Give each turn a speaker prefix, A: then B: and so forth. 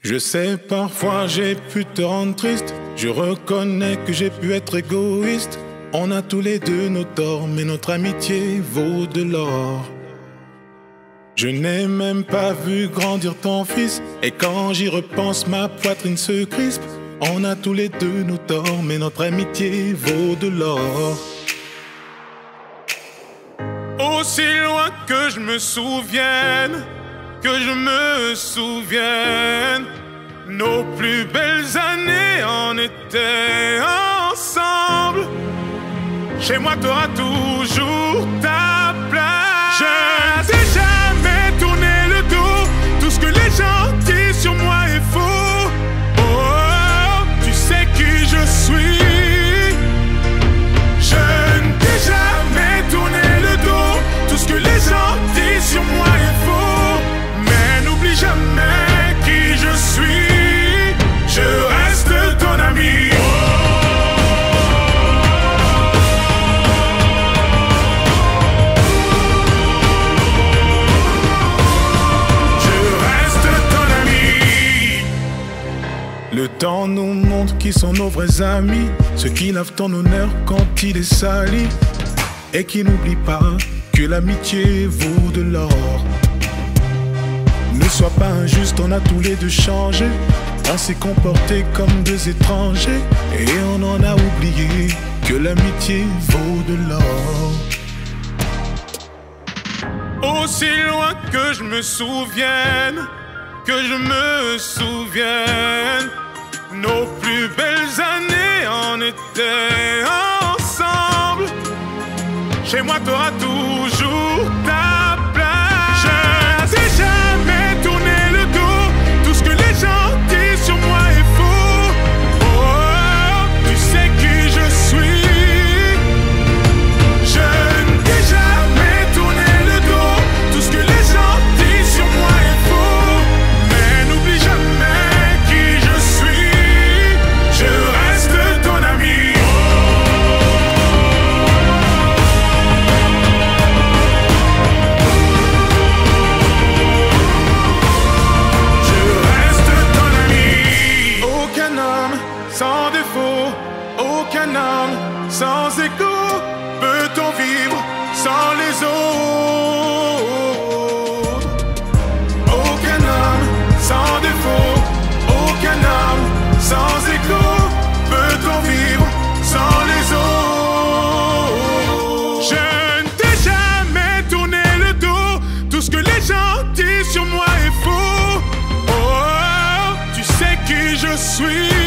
A: Je sais, parfois j'ai pu te rendre triste. Je reconnais que j'ai pu être égoïste. On a tous les deux nos torts, mais notre amitié vaut de l'or. Je n'ai même pas vu grandir ton fils, et quand j'y repense, ma poitrine se crispe. On a tous les deux nos torts, mais notre amitié vaut de l'or. Aussi loin que je me souvienne, nos plus belles années en étaient ensemble. Chez moi t'auras toujours ta place. Je n'ai jamais tourné le dos. Tout ce que les gens disent sur moi est faux. Oh, tu sais qui je suis. Je n'ai jamais tourné le dos. Tout ce que les gens disent sur moi est faux. Mais n'oublie jamais qui je suis. Je reste ton ami. Le temps nous montre qui sont nos vrais amis, ceux qui lavent ton honneur quand il est sali, et qui n'oublient pas que l'amitié vaut de l'or. Ne sois pas injuste, on a tous les deux changé. On s'est comporté comme deux étrangers, et on en a oublié que l'amitié vaut de l'or. Aussi loin que je me souvienne, nos plus belles années en étaient ensemble. Chez moi t'auras toujours ta place. Je n'ai jamais tourné le dos. Tout ce que les gens disent sur moi est faux. Oh, tu sais qui je suis. Je n'ai jamais tourné le dos. Tout ce que les gens disent sur moi est faux. Mais n'oublie jamais qui je suis. Je reste ton ami. Je reste ton ami. Aucun homme sans défaut, aucun homme sans écho. Peut-on vivre sans les autres? Aucun homme sans défaut, aucun homme sans écho. Peut-on vivre sans les autres? Je ne t'ai jamais tourné le dos. Tout ce que les gens disent sur moi est faux. Oh, tu sais qui je suis.